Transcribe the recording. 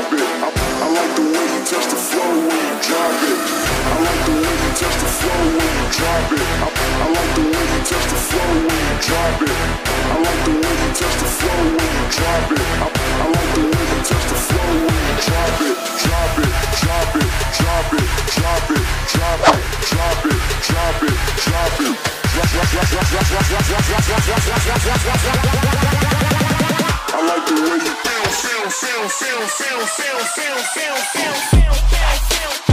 drop it. I like the way you touch the floor when you drop it. I like the way you touch the floor when you drop it. I like the way you touch the floor when you drop it. I like the way you touch the floor when you drop it. I like the way you touch the floor when you drop it. Drop it, drop it, drop it, drop it, drop it, drop it, drop it, drop it. I like the way you feel.